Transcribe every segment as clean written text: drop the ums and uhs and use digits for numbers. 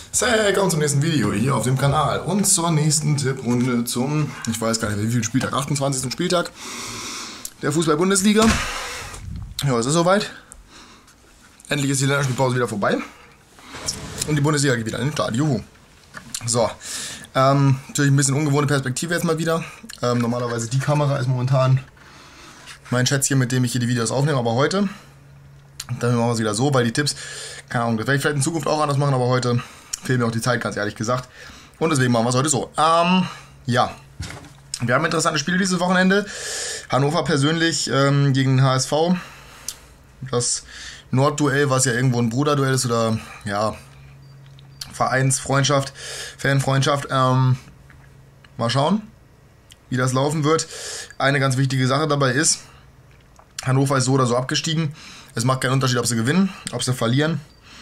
Willkommen zum nächsten Video hier auf dem Kanal und zur nächsten Tipprunde zum, ich weiß gar nicht mehr wie viel Spieltag, 28. Spieltag der Fußball-Bundesliga. Ja, es ist soweit. Endlich ist die Länderspielpause wieder vorbei und die Bundesliga geht wieder in den Start. Juhu. So, natürlich ein bisschen ungewohnte Perspektive jetzt mal wieder. Normalerweise die Kamera ist momentan mein Schätzchen, mit dem ich hier die Videos aufnehme, aber heute, dann machen wir es wieder so, weil die Tipps, keine Ahnung, das werde ich vielleicht in Zukunft auch anders machen, aber heute fehlt mir auch die Zeit, ganz ehrlich gesagt. Und deswegen machen wir es heute so. Ja, wir haben interessante Spiele dieses Wochenende. Hannover persönlich gegen den HSV. Das Nordduell, was ja irgendwo ein Bruderduell ist oder ja, Vereinsfreundschaft, Fanfreundschaft. Mal schauen, wie das laufen wird. Eine ganz wichtige Sache dabei ist, Hannover ist so oder so abgestiegen. Es macht keinen Unterschied, ob sie gewinnen, ob sie verlieren.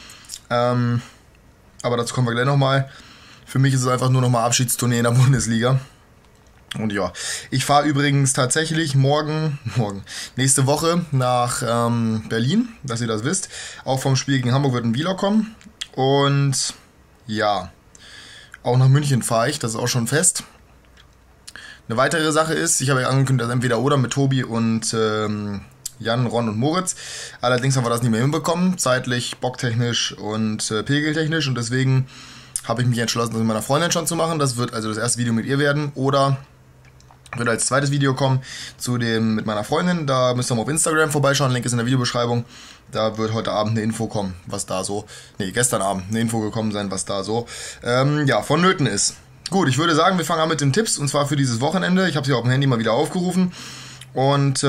Aber dazu kommen wir gleich nochmal. Für mich ist es einfach nur nochmal Abschiedstournee in der Bundesliga. Und ja, ich fahre übrigens tatsächlich nächste Woche nach Berlin, dass ihr das wisst. Auch vom Spiel gegen Hamburg wird ein Vlog kommen. Und ja, auch nach München fahre ich, das ist auch schon fest. Eine weitere Sache ist, ich habe ja angekündigt, dass entweder oder mit Tobi und Jan, Ron und Moritz. Allerdings haben wir das nicht mehr hinbekommen, zeitlich, bocktechnisch und pegeltechnisch. Und deswegen habe ich mich entschlossen, das mit meiner Freundin schon zu machen. Das wird also das erste Video mit ihr werden. Oder wird als zweites Video kommen zu dem mit meiner Freundin. Da müsst ihr mal auf Instagram vorbeischauen. Link ist in der Videobeschreibung. Da wird heute Abend eine Info kommen, was da so... gestern Abend eine Info gekommen sein, was da so ja, vonnöten ist. Gut, ich würde sagen, wir fangen an mit den Tipps. Und zwar für dieses Wochenende. Ich habe sie auf dem Handy mal wieder aufgerufen. Und...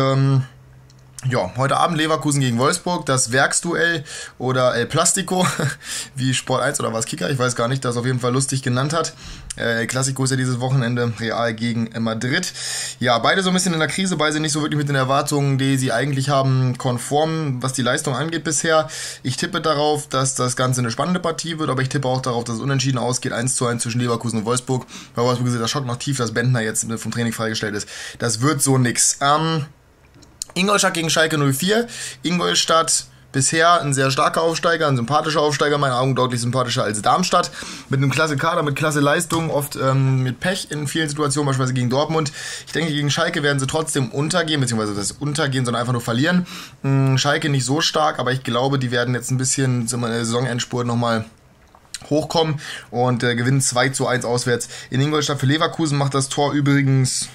ja, heute Abend Leverkusen gegen Wolfsburg, das Werksduell oder El Plastico, wie Sport 1 oder was Kicker, ich weiß gar nicht, das auf jeden Fall lustig genannt hat. El Clasico ist ja dieses Wochenende, Real gegen Madrid. Ja, beide so ein bisschen in der Krise, beide nicht so wirklich mit den Erwartungen, die sie eigentlich haben, konform, was die Leistung angeht bisher. Ich tippe darauf, dass das Ganze eine spannende Partie wird, aber ich tippe auch darauf, dass es unentschieden ausgeht, 1:1 zwischen Leverkusen und Wolfsburg. Bei Wolfsburg ist der Schock noch tief, dass Bentner jetzt vom Training freigestellt ist. Das wird so nix. Ingolstadt gegen Schalke 04. Ingolstadt bisher ein sehr starker Aufsteiger, ein sympathischer Aufsteiger, in meinen Augen deutlich sympathischer als Darmstadt. Mit einem klasse Kader, mit klasse Leistung, oft mit Pech in vielen Situationen, beispielsweise gegen Dortmund. Ich denke, gegen Schalke werden sie trotzdem untergehen, beziehungsweise das untergehen, sondern einfach nur verlieren. Schalke nicht so stark, aber ich glaube, die werden jetzt ein bisschen in der Saisonendspurt nochmal hochkommen und gewinnen 2:1 auswärts in Ingolstadt. Für Leverkusen macht das Tor übrigens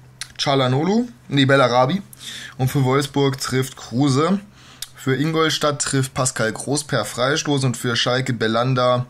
Bellarabi. Und für Wolfsburg trifft Kruse. Für Ingolstadt trifft Pascal Groß per Freistoß und für Schalke Belanda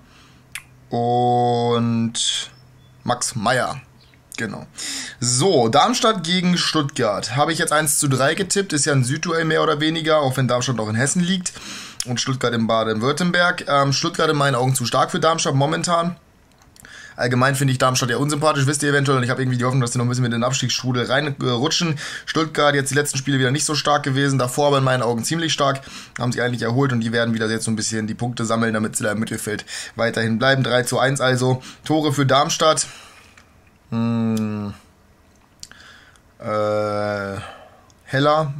und Max Meyer. Genau. So, Darmstadt gegen Stuttgart. Habe ich jetzt 1:3 getippt. Ist ja ein Südduell mehr oder weniger, auch wenn Darmstadt noch in Hessen liegt. Und Stuttgart in Baden-Württemberg. Stuttgart in meinen Augen zu stark für Darmstadt momentan. Allgemein finde ich Darmstadt ja unsympathisch, wisst ihr eventuell. Und ich habe irgendwie die Hoffnung, dass die noch ein bisschen mit den Abstiegsstrudel reinrutschen. Stuttgart jetzt die letzten Spiele wieder nicht so stark gewesen. Davor aber in meinen Augen ziemlich stark. Haben sich eigentlich erholt und die werden wieder jetzt so ein bisschen die Punkte sammeln, damit sie da im Mittelfeld weiterhin bleiben. 3:1 also. Tore für Darmstadt. Heller.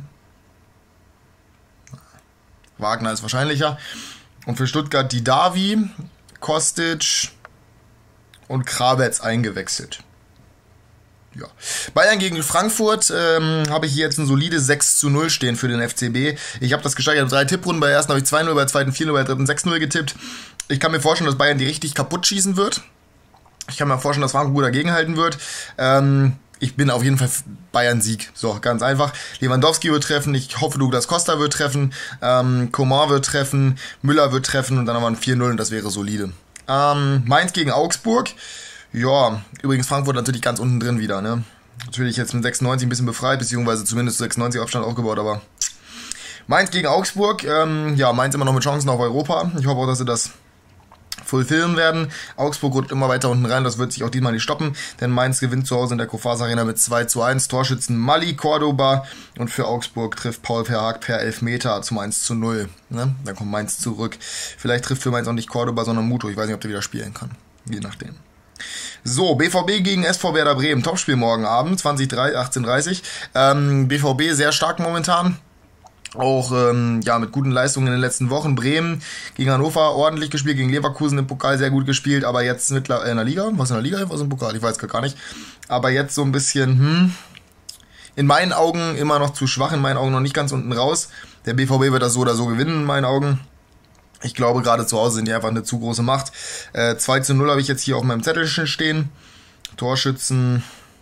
Wagner ist wahrscheinlicher. Und für Stuttgart die Davi, Kostic und Kravetz eingewechselt. Ja. Bayern gegen Frankfurt habe ich hier jetzt ein solide 6:0 stehen für den FCB. Ich habe das gesteigert, ich habe 3 Tipprunden. Bei der ersten habe ich 2:0, bei der zweiten 4:0, bei der dritten 6:0 getippt. Ich kann mir vorstellen, dass Bayern die richtig kaputt schießen wird. Ich kann mir vorstellen, dass Frankfurt gut dagegenhalten wird. Ich bin auf jeden Fall Bayern-Sieg. So, ganz einfach. Lewandowski wird treffen. Ich hoffe, Douglas Costa wird treffen. Coman wird treffen. Müller wird treffen. Und dann haben wir ein 4:0 und das wäre solide. Mainz gegen Augsburg. Ja, übrigens Frankfurt natürlich ganz unten drin wieder, ne? Natürlich jetzt mit 96 ein bisschen befreit, beziehungsweise zumindest 96 Abstand aufgebaut, aber Mainz gegen Augsburg. Ja, Mainz immer noch mit Chancen auf Europa. Ich hoffe auch, dass sie das fulfillen werden. Augsburg rutscht immer weiter unten rein, das wird sich auch diesmal nicht stoppen, denn Mainz gewinnt zu Hause in der Kofas Arena mit 2:1. Torschützen Mali, Cordoba und für Augsburg trifft Paul Verhaag per Elfmeter zum 1:0. Ne? Dann kommt Mainz zurück. Vielleicht trifft für Mainz auch nicht Cordoba, sondern Muto. Ich weiß nicht, ob der wieder spielen kann. Je nachdem. So, BVB gegen SV Werder Bremen. Topspiel morgen Abend, 18:30. BVB sehr stark momentan. Auch ja, mit guten Leistungen in den letzten Wochen. Bremen gegen Hannover ordentlich gespielt, gegen Leverkusen im Pokal sehr gut gespielt, aber jetzt in der Liga, was in der Liga, was im Pokal, ich weiß gar nicht. Aber jetzt so ein bisschen, in meinen Augen immer noch zu schwach, in meinen Augen noch nicht ganz unten raus. Der BVB wird das so oder so gewinnen, in meinen Augen. Ich glaube, gerade zu Hause sind die einfach eine zu große Macht. 2:0 habe ich jetzt hier auf meinem Zettelchen stehen. Torschützen.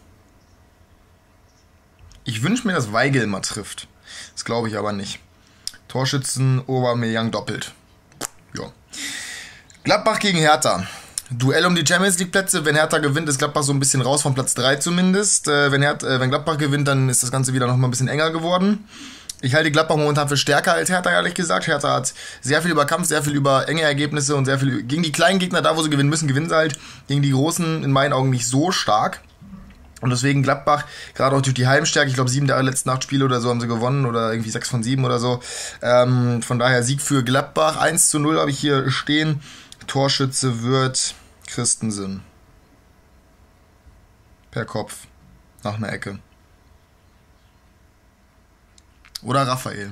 Ich wünsche mir, dass Weigl mal trifft. Das glaube ich aber nicht. Torschützen Aubameyang doppelt. Ja. Gladbach gegen Hertha. Duell um die Champions League Plätze. Wenn Hertha gewinnt, ist Gladbach so ein bisschen raus von Platz 3 zumindest. Wenn Gladbach gewinnt, dann ist das Ganze wieder noch mal ein bisschen enger geworden. Ich halte Gladbach momentan für stärker als Hertha, ehrlich gesagt. Hertha hat sehr viel über Kampf, sehr viel über enge Ergebnisse und sehr viel gegen die kleinen Gegner, da wo sie gewinnen müssen, gewinnen sie halt. Gegen die großen in meinen Augen nicht so stark. Und deswegen Gladbach, gerade auch durch die Heimstärke, ich glaube 7 der letzten 8 Spiele oder so haben sie gewonnen oder irgendwie 6 von 7 oder so. Von daher Sieg für Gladbach, 1:0 habe ich hier stehen. Torschütze wird Christensen. Per Kopf, nach einer Ecke. Oder Raphael.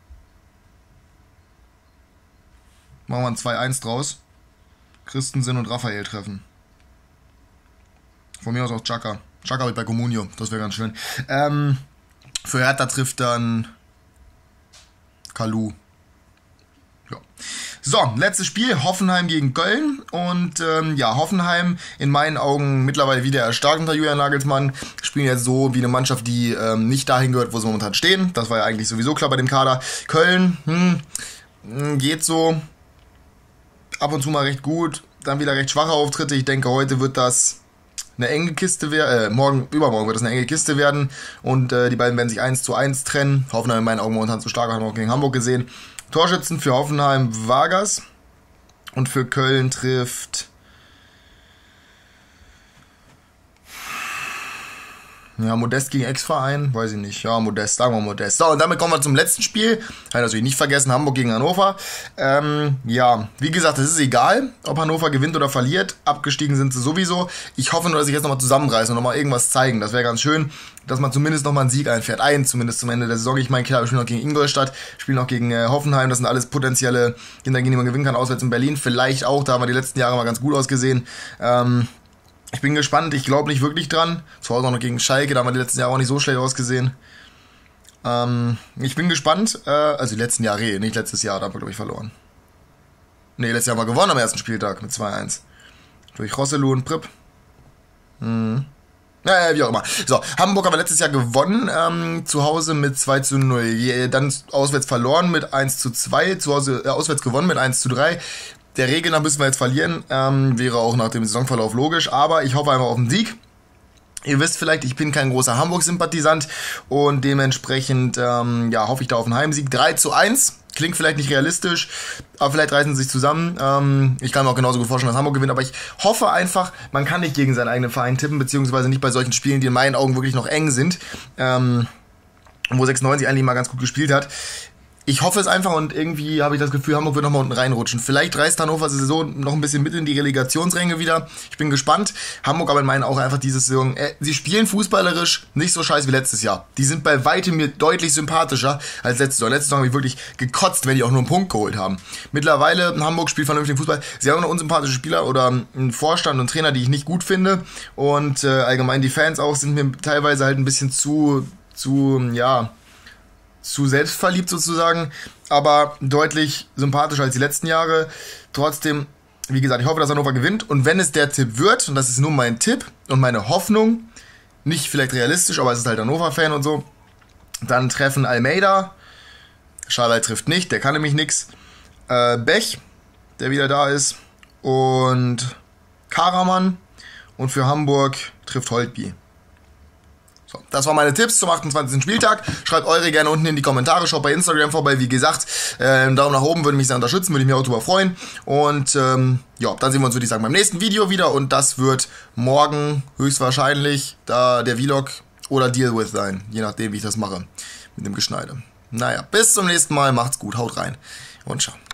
Machen wir ein 2:1 draus. Christensen und Raphael treffen. Von mir aus auch Xhaka. Xhaka habe ich bei Comunio, das wäre ganz schön. Für Hertha trifft dann Kalu. Ja. So, letztes Spiel, Hoffenheim gegen Köln. Und ja, Hoffenheim in meinen Augen mittlerweile wieder erstarkt unter Julian Nagelsmann. Spielen jetzt so wie eine Mannschaft, die nicht dahin gehört, wo sie momentan stehen. Das war ja eigentlich sowieso klar bei dem Kader. Köln, geht so ab und zu mal recht gut. Dann wieder recht schwache Auftritte. Ich denke, heute wird das eine enge Kiste werden, übermorgen wird es eine enge Kiste werden und die beiden werden sich 1:1 trennen. Hoffenheim in meinen Augen momentan zu stark, haben wir auch gegen Hamburg gesehen. Torschützen für Hoffenheim Vargas und für Köln trifft ja, Modest gegen Ex-Verein, weiß ich nicht. Ja, Modest, sagen wir Modest. So, und damit kommen wir zum letzten Spiel. Habe natürlich nicht vergessen, Hamburg gegen Hannover. Ja, wie gesagt, es ist egal, ob Hannover gewinnt oder verliert. Abgestiegen sind sie sowieso. Ich hoffe nur, dass ich jetzt nochmal zusammenreißen und nochmal irgendwas zeigen. Das wäre ganz schön, dass man zumindest nochmal einen Sieg einfährt. Zumindest zum Ende der Saison. Ich meine, klar, wir spielen noch gegen Ingolstadt, spielen noch gegen Hoffenheim. Das sind alles potenzielle Gegner, die man gewinnen kann. Auswärts in Berlin vielleicht auch. Da haben wir die letzten Jahre mal ganz gut ausgesehen. Ich bin gespannt, ich glaube nicht wirklich dran. Zu Hause auch noch gegen Schalke, da haben wir die letzten Jahre auch nicht so schlecht ausgesehen. Ich bin gespannt, also die letzten Jahre, nicht letztes Jahr, da haben wir, glaube ich, verloren. Ne, letztes Jahr haben wir gewonnen am ersten Spieltag mit 2:1. Durch Rosselu und Pripp. Naja, wie auch immer. So, Hamburg haben wir letztes Jahr gewonnen, zu Hause mit 2:0. Dann auswärts verloren mit 1:2, zu Hause auswärts gewonnen mit 1:3. Der Regel nach müssen wir jetzt verlieren, wäre auch nach dem Saisonverlauf logisch, aber ich hoffe einfach auf den Sieg. Ihr wisst vielleicht, ich bin kein großer Hamburg-Sympathisant und dementsprechend ja, hoffe ich da auf einen Heimsieg. 3:1, klingt vielleicht nicht realistisch, aber vielleicht reißen sie sich zusammen. Ich kann mir auch genauso gut vorstellen, dass Hamburg gewinnt, aber ich hoffe einfach, man kann nicht gegen seinen eigenen Verein tippen, beziehungsweise nicht bei solchen Spielen, die in meinen Augen wirklich noch eng sind, wo 96 eigentlich mal ganz gut gespielt hat. Ich hoffe es einfach und irgendwie habe ich das Gefühl, Hamburg wird nochmal unten reinrutschen. Vielleicht reißt Hannover Saison noch ein bisschen mit in die Relegationsränge wieder. Ich bin gespannt. Hamburg aber in meinen Augen einfach diese Saison. Sie spielen fußballerisch nicht so scheiße wie letztes Jahr. Die sind bei weitem mir deutlich sympathischer als letzte Saison. Letzte Saison habe ich wirklich gekotzt, wenn die auch nur einen Punkt geholt haben. Mittlerweile, Hamburg spielt vernünftigen Fußball. Sie haben noch unsympathische Spieler oder einen Vorstand und Trainer, die ich nicht gut finde. Und allgemein die Fans auch sind mir teilweise halt ein bisschen zu selbstverliebt sozusagen, aber deutlich sympathischer als die letzten Jahre. Trotzdem, wie gesagt, ich hoffe, dass Hannover gewinnt. Und wenn es der Tipp wird, und das ist nur mein Tipp und meine Hoffnung, nicht vielleicht realistisch, aber es ist halt Hannover-Fan und so, dann treffen Almeida, Schalai trifft nicht, der kann nämlich nix, Bech, der wieder da ist, und Karaman, und für Hamburg trifft Holtby. Das waren meine Tipps zum 28. Spieltag. Schreibt eure gerne unten in die Kommentare. Schaut bei Instagram vorbei. Wie gesagt, einen Daumen nach oben würde mich sehr unterstützen. Würde ich mich auch drüber freuen. Und ja, dann sehen wir uns, würde ich sagen, beim nächsten Video wieder. Und das wird morgen höchstwahrscheinlich da der Vlog oder Deal With sein. Je nachdem, wie ich das mache mit dem Geschneide. Naja, bis zum nächsten Mal. Macht's gut. Haut rein. Und ciao.